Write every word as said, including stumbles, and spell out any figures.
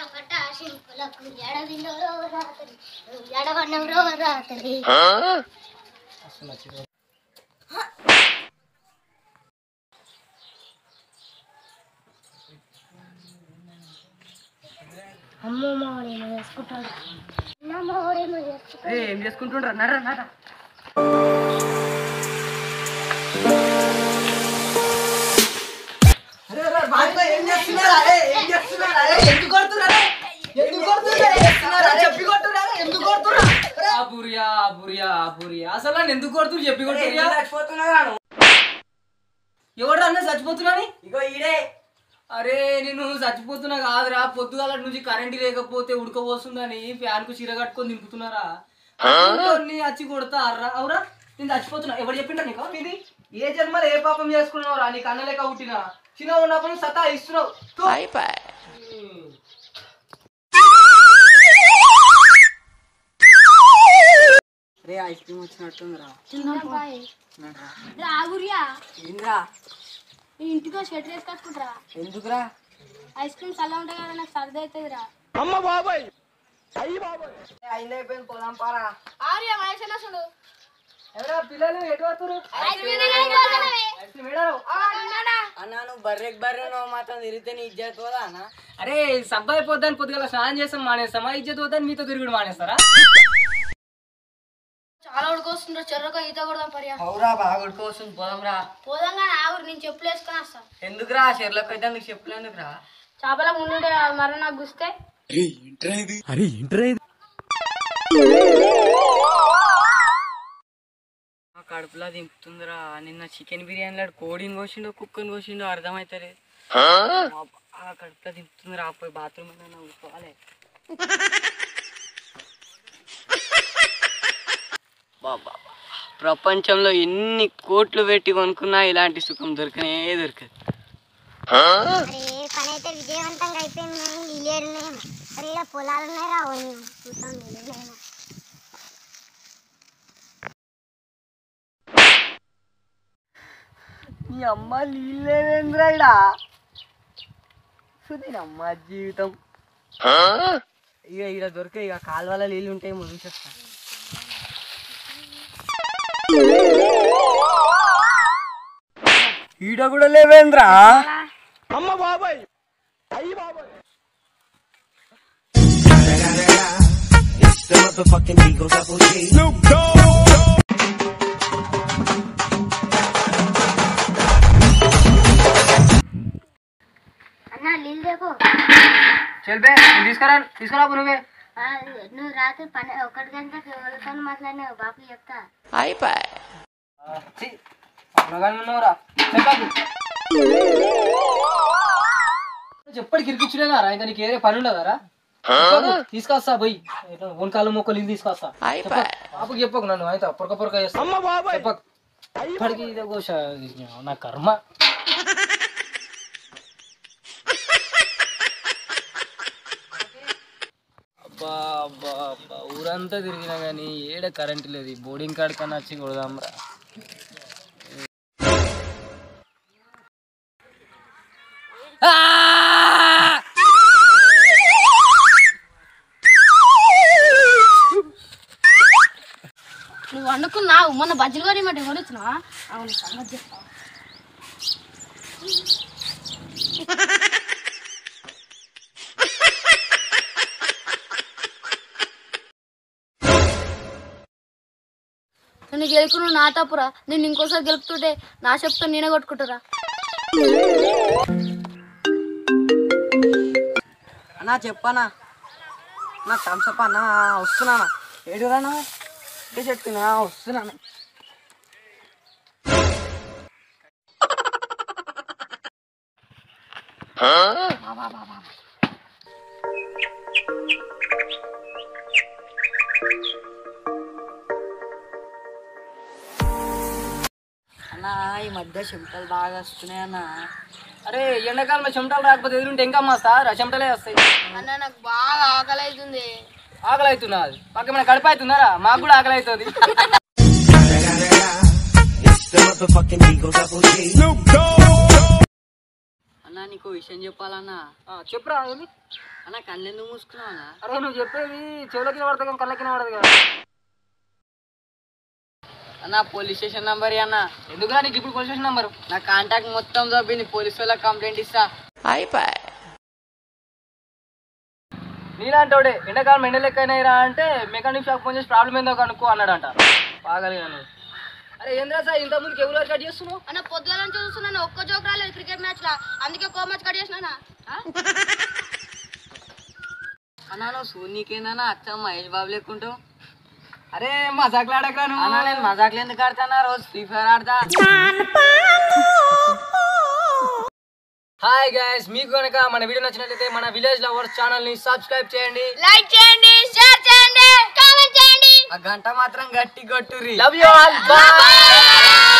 అమ్మో మావాడేమో చేసుకుంటాడు నా మావాడేమో చేసుకుంటాడు ఏం చేసుకుంటుండ్రా నడ నడ అసలు నన్ను ఎందుకు కొడుతున్నారు చెప్పి కొడుతున్నా ఎవరు అన్న చచ్చిపోతున్నా ఇగో ఈడే అరే నేను చచ్చిపోతున్నా కాదురా పొద్దుగాల నుంచి కరెంట్ లేకపోతే ఉడకపోతుందని ఫ్యాన్ కు చీర కట్టుకొని దింపుతున్నారా వచ్చి కొడతా అర్రా అవురా నేను చచ్చిపోతున్నా ఎవరు చెప్పిండ్రా నీకు ఇది ఏ జన్మలో ఏ పాపం చేసుకున్నావురా నీకు అన్న లేక పుట్టినా చిన్న ఉన్నప్పుడు సతా ఇస్తున్నావు రే ఐస్ క్రీమ్ వచ్చినట్టుందిరా ఏంద్రా ఇంటికి షెట్ వేసి కట్టుకుంటారా ఎందుకురా ఐస్ క్రీమ్ చల్ల ఉంటాయి కదా నాకు సర్ది అవుతుందిరా అమ్మ బాబాయ్ అయ్యి బాబాయ్ అయింది అయిపోయింది పోదాం పారా ఆర్య వయసులో చూడు ఎవరా పిల్లలు ఎటు వస్తారు అన్నా నువ్వు బర్రెకి బర్రె నువ్వు మాత్రం తిరిగితే నీ ఇజ్జత్ పోదా అన్న అరే సబ్బ అయిపోద్దని పొద్దుగల స్నానం చేస్తాం మానేస్తామా ఇజ్జత్ పోద్దని మీతో తిరుగుడు మానేస్తారా చాలా ఉడుకొస్తుండ్రా చెర్రగా ఈత కొడదాం పర్యా అవురా బాగా ఉడుకోవస్తుంది పోదాం రా పోదాం కానీ ఆవురు నేను చెప్పులు వేసుకొని వస్తా ఎందుకురా చెర్లకు అయితే అందుకు చెప్పులు ఎందుకురా చేపల ముందు మరి నాకు గుస్తే కడుపులా దింపుతుందిరా నిన్న చికెన్ బిర్యానీ కోడిని కోసిండో కుక్కని కోసిండో అర్థమైతే కడుపులా దింపుతుందిరా పోయి బాత్రూమ్ ఊరుకోవాలి బాబా ప్రపంచంలో ఎన్ని కోట్లు పెట్టి కొనుక్కున్నా ఇలాంటి సుఖం దొరకనే దొరకదు పని అయితే విజయవంతంగా అయిపోయింది కానీ ఇల్లేడునే అరే ఇలా పొలాలున్నాయి రావు చూస్తాం నీ అమ్మ నీళ్ళేంద్రాడా అమ్మ జీవితం ఇక ఇలా దొరికే ఇక కాలువల నీళ్ళు ఉంటాయి ముగిసేస్తా ఈడ కూడా లేవేంద్రా అమ్మ బాబాయ్ అయ్యి బాబాయ్ అన్నా నీళ్ళు దేకో చెల్పే తీసుకురా తీసుకురా నువ్వే నువ్వు రాత్రి పని ఒకటి గంటకి ఎవరితో మాట్లాడినావు బాపు చెప్తా చెప్పడి కిరికిచ్చులేదారా ఇంకా నీకు ఏదే పని ఉండదారా తీసుకొస్తా పోయి వంకాలు మొక్కలు ఇది తీసుకొస్తా పాపకి చెప్పకు నన్ను అయితే పొరక పొరక చేస్తా చెప్పకు ఇప్పటికి ఇదే కోశ నా కర్మ అబ్బా అబ్బా అబ్బా ఊరంతా తిరిగినా కానీ ఏడ కరెంట్ లేదు బోర్డింగ్ కార్డ్ కన్నా వచ్చి కొడదాంరా నువ్వు అనుకున్నావు మొన్న బజ్జీలు కొని మాట కొనుక్కున్నావా అవును సంగతి చెప్తావు నేను గెలుకును నా తప్పురా నేను ఇంకోసారి గెలుపుతుంటే నా చెప్తా నేనే కొట్టుకుంటారా అన్నా చెప్పనా నా థమ్సప్ అన్నా వస్తున్నానా ఏడురానా ఏ చెప్తున్నా వస్తున్నాను అన్నా ఈ మధ్య చెమటలు బాగా వస్తున్నాయి అన్న అరే ఎండాకాలంలో చెమటలు రాకపోతే ఎదురుంటే ఇంకా మస్తా చెమటలే వస్తాయి అన్న నాకు బాగా ఆకలి అవుతుంది ఆకలి అవుతున్నా అది మాకు ఏమైనా కడుపు అవుతున్నారా మాకు కూడా ఆకలి అవుతుంది అన్నా నీకు విషయం చెప్పాలన్నా. చెప్పురా. అన్న కళ్ళు ఎందుకు మూసుకున్నావు అన్న? అరే నువ్వు చెప్పేది చెవులకి పడతా కానీ కళ్ళకి పడదు కదా అన్న. పోలీస్ స్టేషన్ నంబర్ అన్న. ఎందుకురా నీకు ఇప్పుడు పోలీస్ స్టేషన్ నంబరు? నా కాంటాక్ట్ మొత్తం చంపింది, పోలీసు వాళ్ళకి కంప్లైంట్ ఇస్తా. అయిపోయి నీలాంటోడే ఎండాకాలం ఎండ లెక్క అయినాయిరా అంటే మెకానిక్ షాప్ ఫోన్ చేసి ప్రాబ్లం ఏందో కనుక్కో అన్నాడంట. బాగాలేను. అరే ఏంద్రా సార్ ఇంత ముందుకు ఎవరు కట్ చేస్తున్నావు అన్న? పొద్దుగాల నుంచి చూస్తున్నాను, ఒక్క జోక్ రాలేదు క్రికెట్ మ్యాచ్ లా, అందుకే కో మ్యాచ్ కట్ చేసినా. అన్నా నువ్వు సూర్యకేందన్నా అచ్చ మహేష్ బాబు లేకుంటావు. అరే మజాక్లు ఆడకరా నువ్వు. అన్నా నేను మజాక్లు ఎందుకు ఆడతానా, రోజు ఫ్రీ ఫైర్ ఆడతా. హాయ్ గైస్, మీకు కనుక మన వీడియో నచ్చినట్లయితే మన విలేజ్ లవర్స్ ఛానల్ ని సబ్స్క్రైబ్ చేయండి, లైక్ చేయండి, షేర్ చేయండి, కామెంట్ చేయండి. ఆ గంట మాత్రం గట్టి కొట్టుర్రి. Love you all, by.